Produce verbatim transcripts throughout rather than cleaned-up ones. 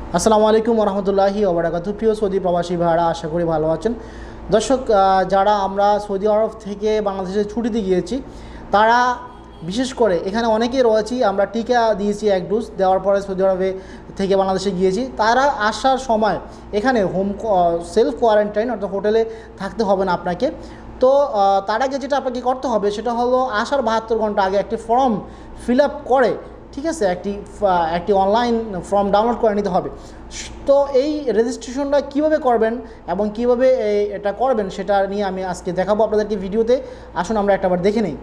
আসসালামু আলাইকুম রহমতুল্লাহি ওবারাকাতু। প্রিয় সৌদি প্রবাসী ভাইরা, আশা করি ভালো আছেন। দর্শক, যারা আমরা সৌদি আরব থেকে বাংলাদেশে ছুটিতে গিয়েছি তারা বিশেষ করে এখানে অনেকেই রয়েছি, আমরা টিকা দিয়েছি এক ডোজ, দেওয়ার পরে সৌদি আরবে থেকে বাংলাদেশে গিয়েছি। তারা আসার সময় এখানে হোম সেলফ কোয়ারেন্টাইন অর্থাৎ হোটেলে থাকতে হবে না আপনাকে। তো তার আগে যেটা আপনাকে করতে হবে সেটা হলো আসার বাহাত্তর ঘন্টা আগে একটি ফর্ম ফিল আপ করে, ঠিক আছে, একটি একটি অনলাইন ফর্ম ডাউনলোড করে নিতে হবে। তো এই রেজিস্ট্রেশনটা কীভাবে করবেন এবং কীভাবে এটা করবেন সেটা নিয়ে আমি আজকে দেখাবো আপনাদেরকে ভিডিওতে। আসুন আমরা একটাবার দেখে নিই।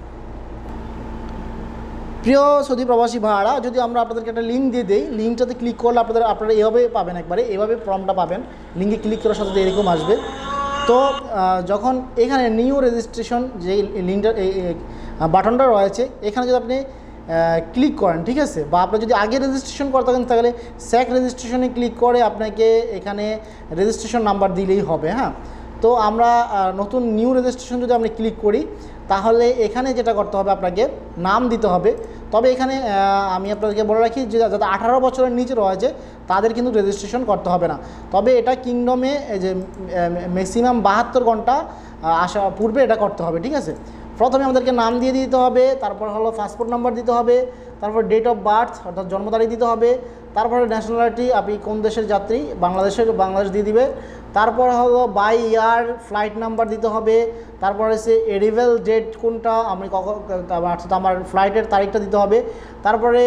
প্রিয় সৌদি প্রবাসী ভাড়া, যদি আমরা আপনাদেরকে একটা লিঙ্ক দিয়ে দিই, লিঙ্কটাতে ক্লিক করলে আপনাদের আপনারা এভাবে পাবেন, একবারে এভাবে ফর্মটা পাবেন। লিঙ্কে ক্লিক করার সাথে এরকম আসবে। তো যখন এখানে নিউ রেজিস্ট্রেশন যে লিঙ্কটা এই বাটনটা রয়েছে, এখানে যদি আপনি ক্লিক করেন, ঠিক আছে, বা আপনি যদি আগে রেজিস্ট্রেশন করতে থাকেন তাহলে স্যাক রেজিস্ট্রেশনে ক্লিক করে আপনাকে এখানে রেজিস্ট্রেশন নাম্বার দিলেই হবে। হ্যাঁ, তো আমরা নতুন নিউ রেজিস্ট্রেশন যদি আপনি ক্লিক করি তাহলে এখানে যেটা করতে হবে আপনাকে নাম দিতে হবে। তবে এখানে আমি আপনাদেরকে বলে রাখি যে যাতে আঠারো বছরের নিচে রয়েছে তাদের কিন্তু রেজিস্ট্রেশন করতে হবে না। তবে এটা কিংডমে যে ম্যাক্সিমাম বাহাত্তর ঘন্টা আসা পূর্বে এটা করতে হবে, ঠিক আছে। প্রথমে আমাদেরকে নাম দিয়ে দিতে হবে, তারপর হলো পাসপোর্ট নাম্বার দিতে হবে, তারপর ডেট অফ বার্থ অর্থাৎ জন্ম তারিখ দিতে হবে, তারপরে ন্যাশনালিটি আপনি কোন দেশের যাত্রী, বাংলাদেশের বাংলাদেশ দিয়ে দিবে, তারপর হলো বাই ইয়ার ফ্লাইট নাম্বার দিতে হবে, তারপর হচ্ছে এরিভেল ডেট কোনটা আমি কখন অর্থাৎ আমার ফ্লাইটের তারিখটা দিতে হবে, তারপরে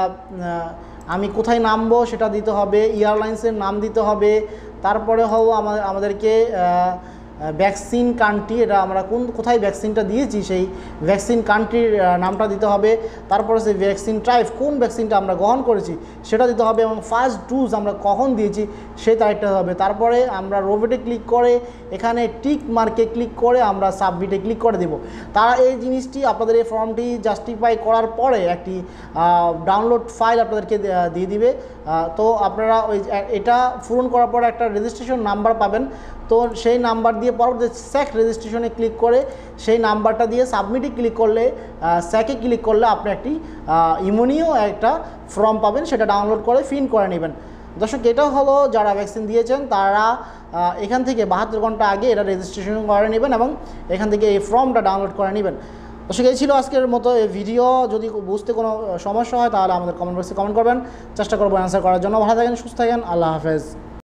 আমি কোথায় নামবো সেটা দিতে হবে, এয়ারলাইন্সের নাম দিতে হবে, তারপরে হলো আমাদেরকে ভ্যাকসিন কান্ট্রি, এটা আমরা কোন কোথায় ভ্যাকসিনটা দিয়েছি সেই ভ্যাকসিন কান্ট্রির নামটা দিতে হবে, তারপরে সেই ভ্যাকসিন টাইপ কোন ভ্যাকসিনটা আমরা গ্রহণ করেছি সেটা দিতে হবে, এবং ফার্স্ট ডোজ আমরা কখন দিয়েছি সেই তারিখটা হবে। তারপরে আমরা রোবটে ক্লিক করে এখানে টিক মার্কে ক্লিক করে আমরা সাবমিটে ক্লিক করে দেব। তারা এই জিনিসটি আপনাদের এই ফর্মটি জাস্টিফাই করার পরে একটি ডাউনলোড ফাইল আপনাদেরকে দিয়ে দিবে। তো আপনারা ওই এটা পূরণ করার পরে একটা রেজিস্ট্রেশন নাম্বার পাবেন। তো সেই নাম্বার দিয়ে পরবর্তী স্যাক রেজিস্ট্রেশনে ক্লিক করে সেই নাম্বারটা দিয়ে সাবমিটে ক্লিক করলে স্যাকে ক্লিক করলে আপনি একটি ইমোনিও একটা ফর্ম পাবেন, সেটা ডাউনলোড করে ফিল করে নেবেন। দর্শক, এটা হলো যারা ভ্যাকসিন দিয়েছেন তারা এখান থেকে বাহাত্তর ঘন্টা আগে এটা রেজিস্ট্রেশন করে নেবেন এবং এখান থেকে এই ফর্মটা ডাউনলোড করে নেবেন। দর্শক, এই ছিল আজকের মতো এই ভিডিও। যদি বুঝতে কোনো সমস্যা হয় তাহলে আমাদের কমেন্ট বক্সে কমেন্ট করবেন, চেষ্টা করবো অ্যান্সার করার জন্য। ভালো থাকেন, সুস্থ থাকেন, আল্লাহ হাফেজ।